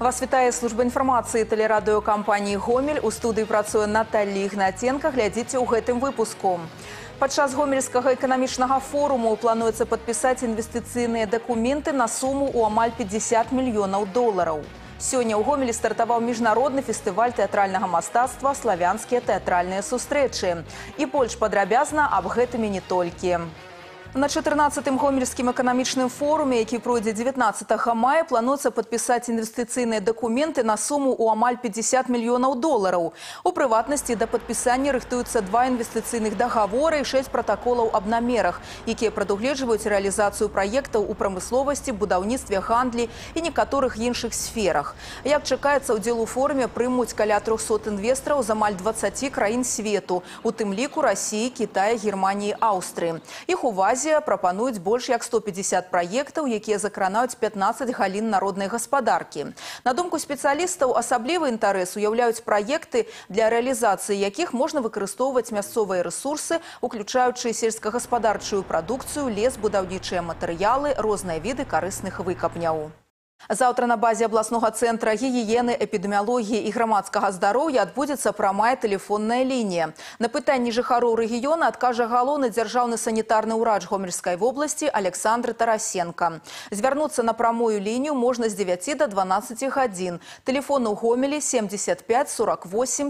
Вас вітае служба інфармацыі тэлерадыёкампаніі «Гомель». У студыі працуе Наталья Ігнатенко. Глядзіце ў гэтым выпуску. Падчас гомельскага эканамічнага форуму плануецца падпісаць інвестыцыйныя дакументы на суму ў амаль 50 мільёнаў долараў. Сёння ў Гомелі стартаваў міжнародны фестываль тэатральнага мастацтва «Славянскія тэатральныя сустрэчы». І больш падрабязна аб гэтым і не толькі. На 14-м гомельскім эканамічным форуме, які пройдзе 19 мая, плануецца падпісаць інвестыцыйныя дакументы на суму ў амаль 50 мільёнаў долараў. У прыватнасці да падпісання рыхтуюцца 2 інвестыцыйных дагавора і 6 пратаколаў аб намерах, якія прадугледжваюць рэалізацыю праектаў у прамысловасці, будаўніцтве, гандлі і некаторых іншых сферах. Як чакаецца, удзел у форуме прымуць каля 300 інвестараў з амаль 20 краін свету, у тым ліку Расіі, Кітая, Германіі, Аўстрыі. Іх увазе прапануюць больш як 150 праектаў, якія закранаюць 15 галін народнай гаспадаркі. На думку спецыялістаў, асаблівы інтарэс уяўляюць праекты, для рэалізацыі якіх можна выкарыстоўваць мясцовыя рэсурсы, уключаючы сельскагаспадарчую прадукцыю, лес, будаўнічыя матэрыялы, розныя віды карысных выкапняў. Заўтра на базе абласнога цэнтра гігіены, эпідэміялогіі і грамадскага здароўя адбудзецца прамая тэлефонная лінія. На пытанні жыхароў рэгіёна адкажа галоўны дзяржаўны санітарны ўрач Гомельскай вобласці Александр Тарасенко. Звярнуцца на прамую лінію можна з 9 до 12 гадзін. Тэлефон у Гомелі 75 48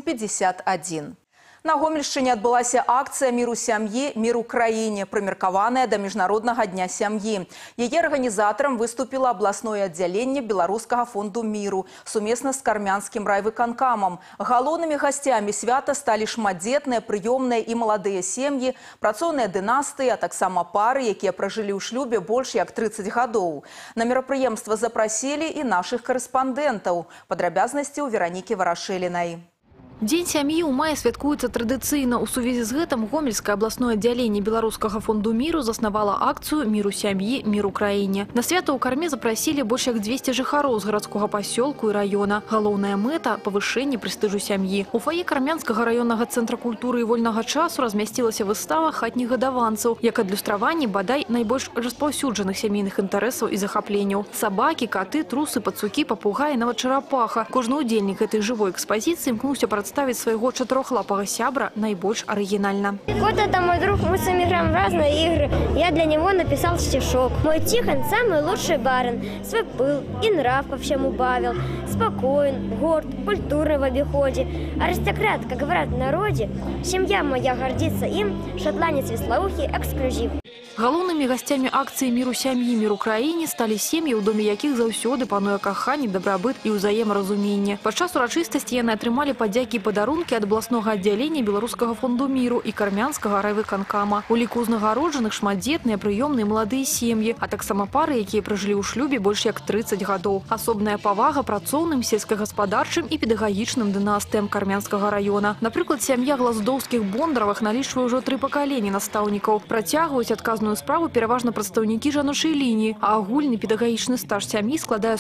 51. На Гомельшчыне адбылася акцыя «Міру сям'і, міру краіне», прымеркаваная да Міжнароднага дня сям'і. Яе арганізатарам выступіла абласное аддзяленне Беларускага фонду міру сумесна з кармянскім райвыканкамам. Галоўнымі гасцямі свята сталі шматдзетныя, прыёмныя і маладыя сем'і, працоўныя дынастыі, а таксама пары, якія пражылі ў шлюбе больш як 30 гадоў. На мерапрыемства запрасілі і нашых карэспандэнтаў. Падрабязнасці ў Веранікі Варашэлінай. Дзень сям'і ў маі святкуецца традыцыйна. У сувязі з гэтым Гомельскае абласное аддзяленне Беларускага фонду міру заснавала акцыю «Міру сям'і, міру краіне». На свята ў карме запрасілі больш як 200 жыхароў з гарадскога пасёлку і раёна. Галоўная мэта – павышэнне прэстыжу сям'і. У фае кармянскага раённага цэнтра культуры і вольнага часу размясцілася выстава хатніх гадаванцаў, як адлюстраванне бадай найбольш распаўсюджаных сямейных інтарэсаў і захапленняў. Сабакі, каты, трусы, пацукі, папугаі, нават чарапаха. Кожны ўдзельнік гэтай жывой экспазіцыі імкнуўся представить своего четырехлапого сябра наибольш оригинально. Вот это мой друг, мы с вами играем в разные игры. Я для него написал стишок. Мой Тихон самый лучший барин. Свой пыл и нрав ко всему бавил. Спокоен, горд, культурный в обиходе. Аристократ, как говорят в народе. Семья моя гордится им. Шотландец веслоухий эксклюзив. Галоўнымі гасцямі акцыі «Міру сям'і, міру краіне» сталі сем'і, у доме якіх заўсёды пануе каханне, дабрабыт і ўзаемаразуменне. Падчас урачыстасці яны атрымалі падзякі і падарункі ад абласнога аддзялення Беларускага фонду міру і кармянскага райвыканкама. У ліку ўзнагароджаных шматдзетныя, прыёмныя маладыя сем'і, а таксама пары, якія пражылі ў шлюбе больш як 30 гадоў. Асобная павага працоўным, сельскагаспадарчым і педагагічным дынастыям кармянскага раёна. Напрыклад, сям'я Глаздоўскіх Бондаравых налічвае ўжо 3 пакаленні настаўнікаў. Працягваюць адказную справу пераважна прадстаўнікі жаночай лініі, а агульны педагагічны стаж сям'і складае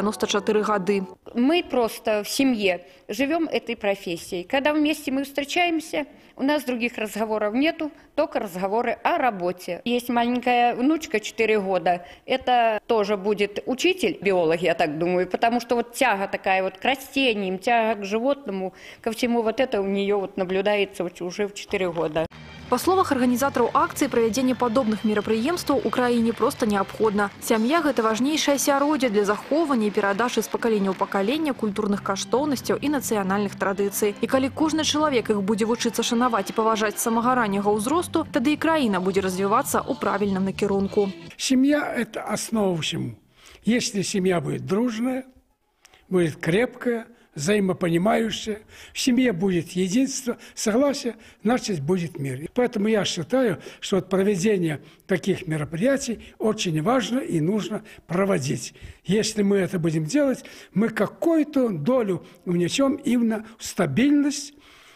194 гады. Мы просто в семье живем этой профессией. Когда вместе мы встречаемся, у нас других разговоров нету, только разговоры о работе. Есть маленькая внучка, 4 года. Это тоже будет учитель, биолог, я так думаю, потому что вот тяга такая вот к растениям, тяга к животному, ко всему вот это у нее вот наблюдается уже в 4 года. Па словах арганізатараў акцыі, правядзенне падобных мерапрыемстваў у краіне проста неабходна. Сям'я – гэта важнейшае асяроддзе для захоўвання і перадачы з пакалення ў пакаленне культурных каштоўнасцяў і нацыянальных традыцый. І калі кожны чалавек іх будзе вучыцца шанаваць і паважаць з самага ранняга ўзросту, тады і краіна будзе развівацца ў правільным накірунку. Семья – это основа всему. Если семья будет дружная, будет крепкая, взаимопонимающая, в семье будет единство, согласие, значит будет мир. Поэтому я считаю, что проведение таких мероприятий очень важно и нужно проводить. Если мы это будем делать, мы какую-то долю внесем именно в стабильность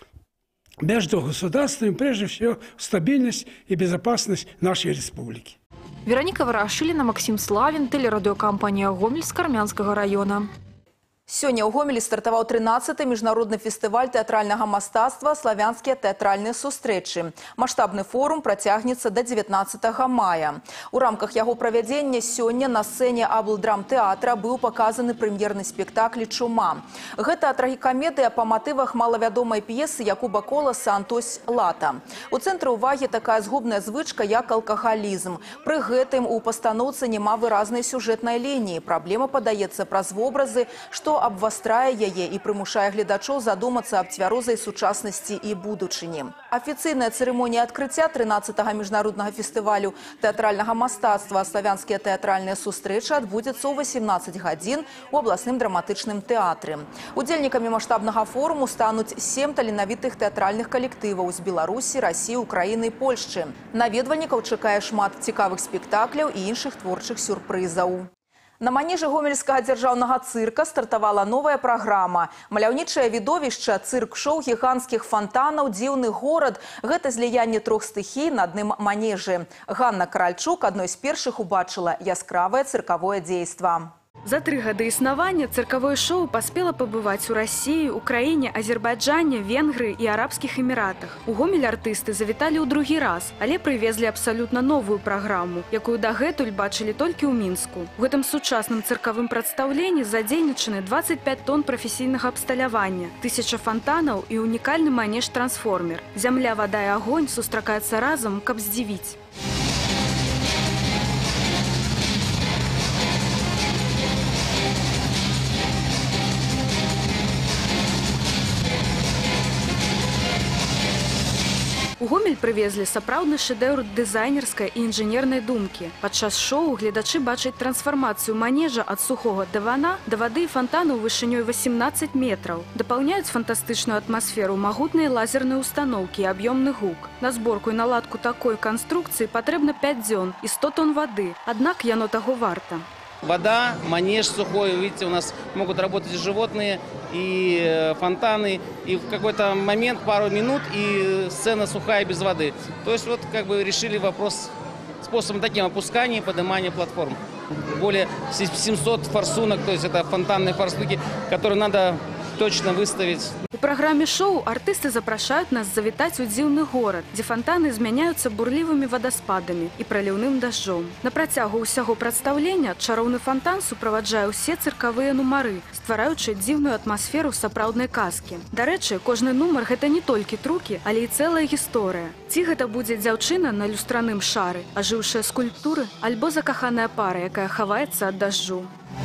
между государствами, прежде всего стабильность и безопасность нашей республики. Вераніка Варашэліна, Максим Славін, тэлерадыёкампанія «Гомель» з Кармянскага раёна. Сёння ў Гомелі стартаваў 13-й міжнародны фестываль тэатральнага мастацтва «Славянскія тэатральныя сустрэчы». Маштабны форум працягнецца да 19 мая. У рамках яго правядзення сёння на сцэне аблдрамтэатра быў паказаны прэм'ерны спектакль «Чума». Гэта трагікамедыя па матывах малавядомай п'есы Якуба Коласа «Антось лата». У цэнтры ўвагі такая згубная звычка, як алкагалізм. Пры гэтым у пастаноўцы няма выразнай сюжэтнай лініі. Праблема падаецца праз вобразы, што абвастрае яе і прымушае гледачоў задумацца аб цвярозай сучаснасці і будучыні. Афіцыйная цырымонія адкрыцця 13-го міжнароднага фестывалю тэатральнага мастацтва «Славянскія тэатральныя сустрэчы» адбудзецца ў 18 гадзін у абласным драматычным тэатры. Удзельнікамі маштабнага форуму стануць 7 таленавітых тэатральных калектываў з Беларусі, Расіі, Украіны і Польшчы. Наведвальнікаў чакае шмат цікавых спектакляў і іншых творчых сюрпрызаў. На манежы гомельскага дзяржаўнага цырка стартавала новая праграма. Маляўнічае відовішча, цырк-шоу гіганцкіх фантанаў «Дзіўны горад» – гэта зліянне трох стыхій на адным манежы. Ганна Каральчук адной з першых убачыла яскравае цыркавое дзейства. За 3 гады існавання цыркавое шоу паспела пабываць у Расіі, Украіне, Азербайджане, Венгрыі і Арабскіх Эміратах. У Гомель артысты завіталі ў другі раз, але прывезлі абсалютна новую праграму, якую дагэтуль бачылі толькі ў Мінску. У гэтым сучасным цыркавым прадстаўленні задзейнічаны 25 тонн прафесійнага абсталявання, 1000 фантанаў і унікальны манеж-трансформер. Зямля, вада і агонь сустракаюцца разам, каб здзівіць. У Гомель прывезлі сапраўдны шэдэўр дызайнерскай і інжынернай думкі. Падчас шоу гледачы бачаць трансфармацыю манежа ад сухога дывана да вады і фантану вышынёй 18 метраў. Дапаўняюць фантастычную атмасферу магутныя лазерныя устаноўкі і аб'ёмны гук. На зборку і наладку такой канструкцыі патрэбна 5 дзён і 100 тонн вады, аднак яно таго варта. Вода, манеж сухой, видите, у нас могут работать и животные, и фонтаны, и в какой-то момент, пару минут, и сцена сухая без воды. То есть вот как бы решили вопрос способом таким опускания и поднимания платформ. Более 700 форсунок, то есть это фонтанные форсунки, которые надо точно выставить. У праграме шоу артысты запрашаюць нас завітаць у дзіўны горад, дзе фонтаны змяняюцца бурлівымі вадаспадамі і праліўным дажджом. На працягу ўсяго прадстаўлення чароўны фонтан суправаджае ўсе цыркавыя нумары, ствараючы дзіўную атмасферу сапраўднай казкі. Дарэчы, кожны нумар гэта не толькі трукі, але і цэлая гісторыя. Ці гэта будзе дзяўчына на люстраным шары, ажыўшыя скульптуры, альбо закаханая пара, якая хаваецца ад дажджу.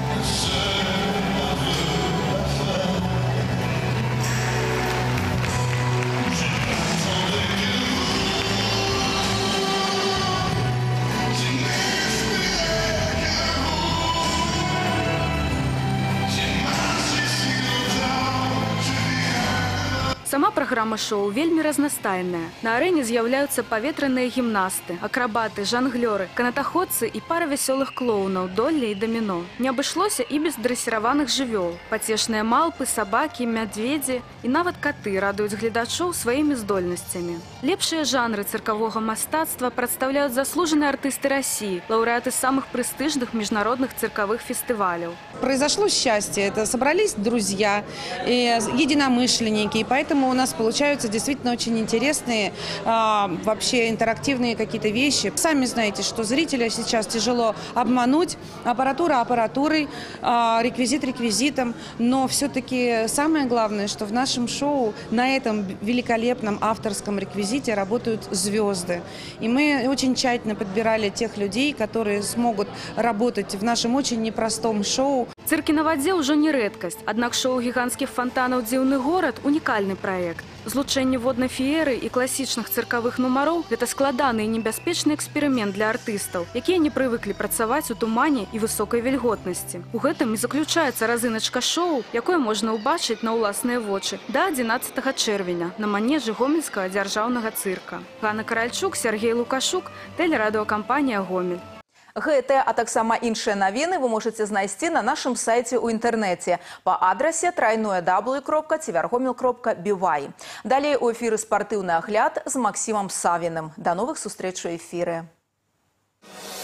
Сама праграма шоу вельмі разнастайная. На арэне з'яўляюцца паветраныя гімнасты, акрабаты, жанглёры, канатаходцы і пара вясёлых клоунаў, долля і даміно. Не абышлося і без дрэсіраваных жывёл. Пацешныя малпы, сабакі, мядзведзі і нават каты радуюць гледачоў сваімі здольнасцямі. Лепшыя жанры цыркавога мастацтва прадстаўляюць заслужаныя артысты Расіі, лаўрэаты самых прэстыжных міжнародных цыркавых фестываляў. Произошло счастье. Это собрались друзья, единомышленники, и поэтому у нас получаются действительно очень интересные, вообще интерактивные какие-то вещи. Сами знаете, что зрителя сейчас тяжело обмануть. Аппаратура аппаратурой, реквизит реквизитом. Но все-таки самое главное, что в нашем шоу на этом великолепном авторском реквизите работают звезды. И мы очень тщательно подбирали тех людей, которые смогут работать в нашем очень непростом шоу. Цыркі на вадзе ўжо не рэдкасць, аднак шоу гіганцкіх фонтанаў «Дзіўны горад» – унікальны праект. Злучэнне воднай фееры і класічных цыркавых нумароў – гэта складаны і небяспечны эксперымент для артыстаў, якія не прывыклі працаваць у тумане і высокай вільготнасці. У гэтым і заключаецца разыначка шоу, якое можна ўбачыць на ўласныя вочы да 11 чэрвеня на манежы гомельскага дзяржаўнага цырка. Ганна Каральчук, Сергей Лукашук, тэлерадыёкампанія «Гомель». Гэтыя, а таксама іншыя навіны вы можаце знайсці на нашым сайце ў інтэрнэце па адрасе www.tvrgomel.by. Далей у эфіры спартыўны агляд з Максімам Савіным. Да новых сустрэч у эфіры.